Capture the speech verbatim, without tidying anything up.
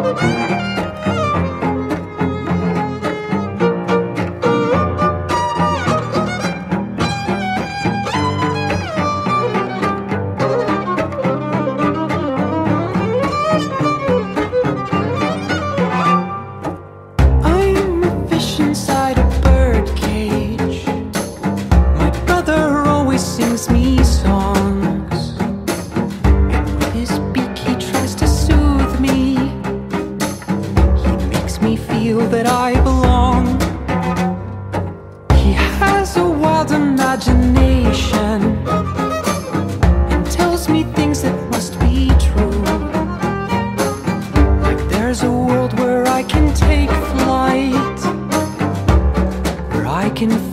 I'm a fish inside a birdcage. My brother always sings me songs, and with his beak he tries to soothe me. He makes me feel that I belong. He has a wild imagination and tells me things that must be true. Like there's a world where I can take flight, where I can